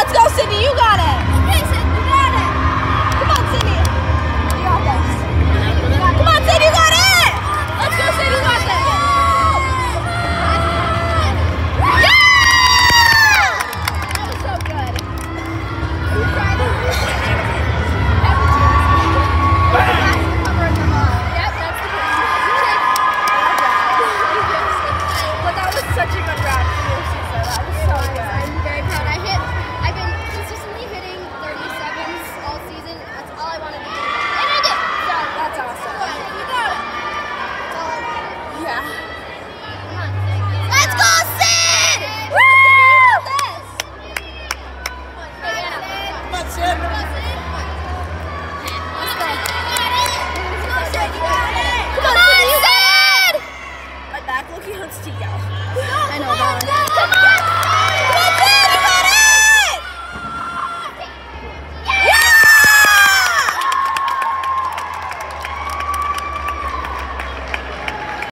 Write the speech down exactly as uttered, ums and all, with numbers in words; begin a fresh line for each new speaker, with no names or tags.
Let's go, Sydney. You got it. Okay, Sid, you got it. Come on, Sydney. You got this. Come on, Sid, you got it. Let's go, Sid, you got this.
Such a good round for you, Cesar. That was so good. I'm very proud. I hit, I've been consistently hitting thirty-sevens all season. That's all I want to do. And I did. So that's awesome. You got it. That's all I wanted.
Yeah.
Come on. Let's go, Sid! Woo!
Come on, Sid.
Let's go.
Come on, Sid. My back looking hurts to yell.
I know that.